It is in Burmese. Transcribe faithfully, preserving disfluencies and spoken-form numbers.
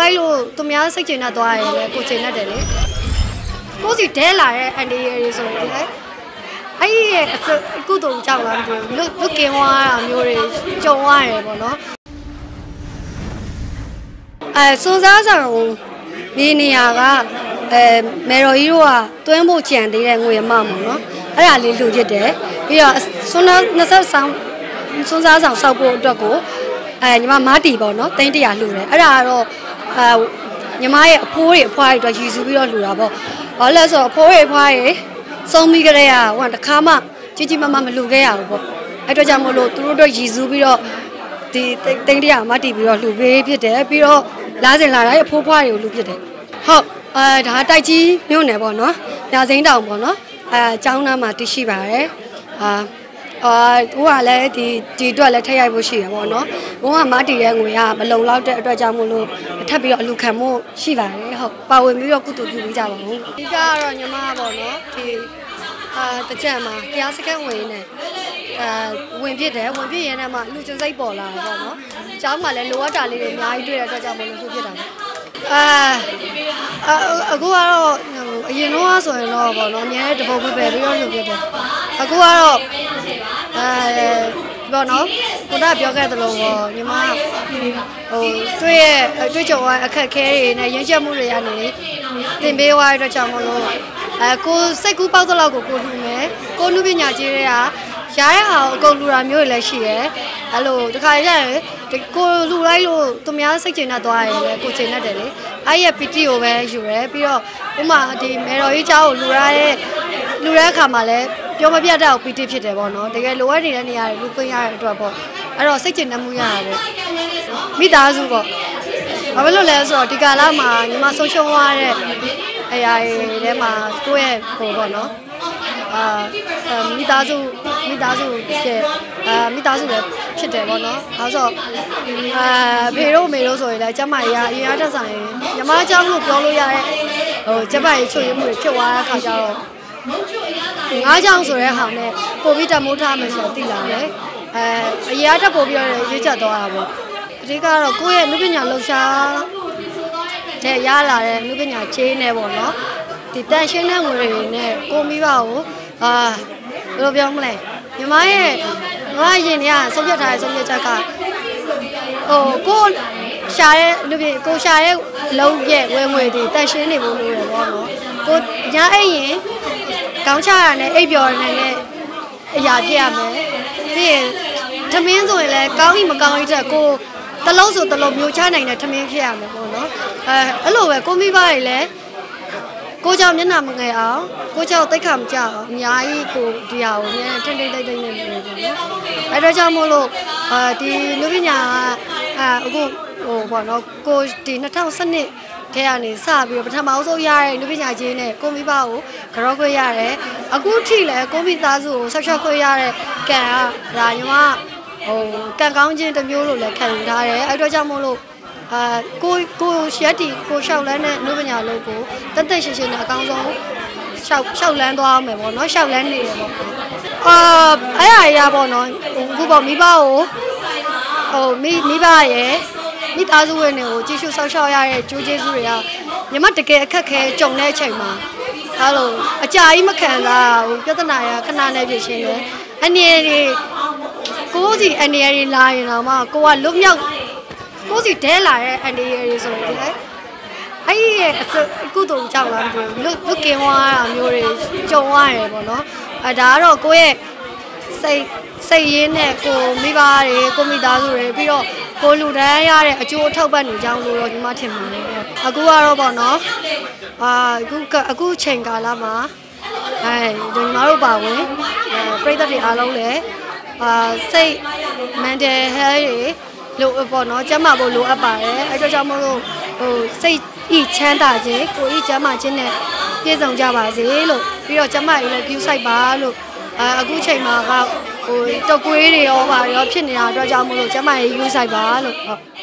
လိုက်လို့သူများစိတ်ကျဉ်တတ်သွားရင်လည်းကိုကျဉ်တတ်တယ်လေကိုစီဒဲလာတဲ့အန်ဒီရယ်ဆိုရင်လေအဲ့ဒီကုသိုလ်ကြောင့်လားမသိဘူးလွတ်လွတ်ကင်းသွားတာမျိုးတွေကြုံရတယ်ပေါ့နော်အဲစွန်စားဆောင်ဒီနေရာကအဲမေရိုကြီးတို့ကတွင်းဖို့ကြံသေးတဲ့ငွေအမောက်ပေါ့နော်အဲ့ဒါလေးလူဖြစ်တယ်ပြီးတော့စွန်သားနှစ်ဆက်ဆောင်စွန်စားဆောင်စောက်ဖို့အတွက်ကိုအဲညီမမားတီပေါ့နော်တိန်းတရာလှူတယ်အဲ့ဒါကတော့အဲညီမရဲ့အဖိုးတွေအဖွားတွေအတွက်ရည်စူးပြီးတော့လှူတာပေါ့ဘာလဲဆိုတော့အဖိုးတွေအဖွားတွေစုံပြီးကြတဲ့ကဟိုတခါမှကြီးကြီးမားမားမလှူခဲ့ရဘူးပေါ့အဲ့တော့ကြောင့်မို့လို့သူတို့အတွက်ရည်စူးပြီးတော့ဒီတိန်းတရာမားတီပြီးတော့လှူပေးဖြစ်တယ်ပြီးတော့လားစင်လာတိုင်းအဖိုးဖွားတွေကိုလှူဖြစ်တယ်ဟုတ်အဲဒါတိုက်ကြီးမြို့နယ်ပေါ့နော်ညာစိမ်းတောင်ပေါ့နော်အဲကျောင်းသားမှာတရှိပါတယ်အာအာဟိုကလည်းဒီဒီအတွက်လည်းထည့်ရိုက်ဖို့ရှိရပေါ့နော်ဘုံကမတီတဲ့ငွေကမလုံလောက်တဲ့အတွက်ကြောင့်မို့လို့ထပ်ပြီးတော့အလူခံမှုရှိပါတယ်ဟုတ်ပါဝင်ပြီးတော့ကုသိုလ်ပြုပေးကြပါဦးအဓိကကတော့ညီမပေါ့နော်ဒီအာတကြံမှာတရားစခန်းဝင်နေအဲဝင်ဖြစ်တယ်ဝင်ဖြစ်ရင်လည်းမှလူချင်းစိတ်ပေါ်လာတယ်ပေါ့နော်ကျောင်းမှာလည်းလိုအပ်တာလေးတွေအများကြီးတွေ့တဲ့အတွက်ကြောင့်မို့လို့ဖြစ်တာအာအခုကတော့အရင်တော့ဆိုရင်တော့ပေါ့နော်အများကြီးတပုတ်ပဲပြီးတော့လုပ်ဖြစ်တယ်အခုကတော့အဲပေါ့နော်ကိုတာပြောခဲ့သလိုပေါ့ညီမဟိုတွေ့ရဲ့တွေ့ကြုံရအခက်ခဲတွေနဲ့ရင်းချက်မှုတွေကနေသင်ပေးသွားတဲ့အတွက်ကြောင့်မလို့အဲကိုစိတ်ကူးပေါက်တဲ့လောက်ကိုကိုလူမယ်ကိုလူပညာကြီးတွေကရရအောင်အကုန်လူတာမျိုးတွေလည်းရှိတယ်အဲ့လိုတခါရရတယ်ကိုလူလိုက်လို့သူများစိတ်ကျဉ်တတ်သွားရင်လည်းကိုကျဉ်တတ်တယ်လေအဲ့ရဲ့ပီတီကိုပဲယူရဲပြီးတော့ဥမာဒီမေတော်ကြီးเจ้าကိုလူရတဲ့လူတဲ့အခါမှာလည်းပြောမပြတ်တဲ့ပီတီဖြစ်တယ်ပေါ့နော်တကယ်လိုအပ်နေတဲ့နေရာတွေလူခွင့်ရတဲ့အတွက်ပေါ့အဲ့တော့စိတ်ကျဉ်တတ်မှုရတယ်မိသားစုပေါ့ဘာဖြစ်လို့လဲဆိုတော့ဒီကာလမှာညီမဆုံးရှုံးသွားတဲ့အရာတွေထဲမှာကိုယ့်ရဲ့ဟိုပေါ့နော်အာမိသားစုမိသားစုဖြစ်အာမိသားစုလည်းဖြစ်တယ်ပေါ့နော်အဲဆိုအာဖေတို့မေတို့ဆိုရင်လည်းကျမကြီးကအရင်အားတက်ဆိုင်ညီမအကြောင်းလို့ပြောလို့ရတဲ့ဟိုကျမကြီးချွေရမှုတွေဖြစ်သွားတဲ့အခါကျတော့ငါးချောင်းဆိုတဲ့ဟာနဲ့ပို့ပြီးတမိုးထားမယ်ဆိုတော့သိလာတယ်အဲအရင်အားတက်ပို့ပြီးတော့ရွေးချက်သွားတာပေါ့အဓိကတော့ကိုယ့်ရဲ့လူပညာလှူရှာတဲ့ရလာတဲ့လူပညာချေးနေပေါ့နော်ဒီတန်ရှင်းတဲ့ငွေတွေနဲ့ကိုမိဘကိုအာဘယ်လိုပြောမလဲညီမရဲ့ငါရင်တွေကဆုံးဖြတ်ထားတဲ့ဆုံးဖြတ်ချက်ကဟိုကိုရှာတဲ့လူပြကိုရှာတဲ့လုံးပြဲဝဲငွေတွေတန်ရှင်းနေဖို့လိုတယ်ပေါ့နော်ကိုညာအဲ့ရင်ကောင်းချရတဲ့အိပ်ပျော်နေတဲ့အရာဖြစ်ရမယ်ပြီးရင်သမင်းဆိုရင်လည်းကောင်းပြီမကောင်းပြီတဲ့ကိုတလုံးဆိုတလုံးမျိုးချနိုင်တဲ့သမင်းဖြစ်ရမယ်ပေါ့နော်အဲအဲ့လိုပဲကိုမိဘတွေလည်းကိုเจ้าမျက်နှာမငယ်အောင်ကိုเจ้าတိတ်ခါမကြအောင်အများကြီးကိုဒီဟာကိုမြန်ထိမ့်ထိမ့်တိတ်တိတ်နေနေပေါ့နော်အဲ့တော့ကြောင့်မို့လို့အာဒီလူပညာအာအခုဟိုပေါ့နော်ကိုဒီ၂၀၁၂ထဲကနေစပြီးတော့ပထမဆုံးရတဲ့လူပညာချင်းနဲ့ကိုမိဘကိုကြောခွေရတယ်အခုထိလည်းကိုမိသားစုကိုဆောက်ရှောက်ခွေရတဲ့ကံကဒါညီမဟိုကံကောင်းခြင်းတစ်မျိုးလို့လည်းခံယူထားတယ်အဲ့တော့ကြောင့်မို့လို့အာကိုကိုရက်တီကိုလျှောက်လန်းတဲ့လူပညာလုံးကိုတက်တက်ရှင်းရှင်းနဲ့အကောင်းဆုံးလျှောက်လျှောက်လန်းသွားအောင်မယ်ပေါ့နော်လျှောက်လန်းနေတယ်ပေါ့အာအဲ့အရာပေါ့နော်အခုပေါ့မိဘကိုဟိုမိမိဘရဲ့မိသားစုဝင်တွေကိုကြည့်ရှုဆောက်ရှောက်ရတဲ့ကျိုးကျေးဇူးတွေကညီမတကယ်အခက်ခဲကြုံတဲ့အချိန်မှာအဲ့လိုအကြာကြီးမခံစားဘူးပြဿနာရခဏနဲ့ဖြစ်ရှင်းတယ်အနေတွေကိုစီအနေတွေလာရင်တော့မှကိုကလွတ်မြောက်ကိုစီဒဲလာတဲ့အန်ဒီရယ်ဆိုရင်လေအဲ့ဒီကုသိုလ်ကြောင့်လားမသိဘူးလွတ်လွတ်ကင်းသွားတာမျိုးတွေကြုံရတယ်ပေါ့နော်အဲဒါကတော့ကိုယ့်ရဲ့စိတ်စိတ်ရင်းနဲ့ကိုမိဘတွေကိုမိသားစုတွေပြီးတော့ကိုလူတန်းရတဲ့အကျိုးအထောက်ပံ့နေကြောင်းလို့တော့ဒီမှာထင်ပါတယ်အခုကတော့ပေါ့နော်အာအခုအခုချိန်ကာလမှာအဲဒီမှာတို့ပါဝင်အဲပြည်သက်တွေအားလုံးလည်းအာစိတ် mental health တွေလို့ပေါ့နော်ကျန်းမာဖို့လိုအပ်ပါတယ်အဲဒါကြောင့်မို့လို့ဟိုစိတ်ဤချမ်းသာခြင်းကိုဤကျန်းမာခြင်းနဲ့ပြည့်စုံကြပါစေလို့ပြီးတော့ကျန်းမာရေးလည်း view site ပါလို့အဲအခုချိန်မှာကဟိုတကွေးတွေရောပါရောဖြစ်နေတာအတွက်ကြောင့်မို့လို့ကျန်းမာရေး view site ပါလို့ဟုတ်